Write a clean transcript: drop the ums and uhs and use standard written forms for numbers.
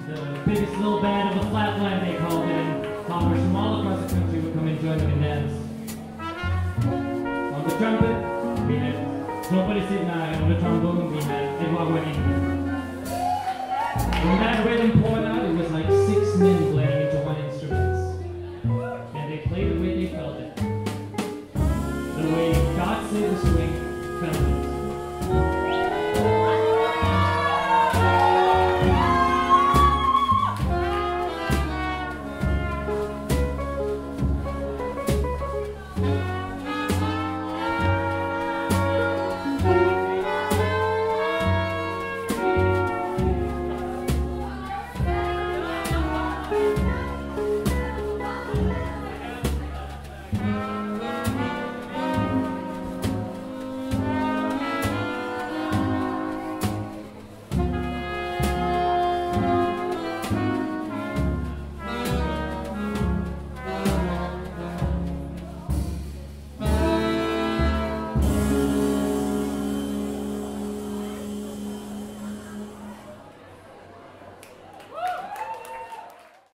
The biggest little band of the flatland, they called it, and farmers from all across the country would come and join them and dance. On the trumpet, we had Nobody Sidnai, and on the trombone, we had Edward Wagin. When that rhythm poured out, it was like 6 minutes.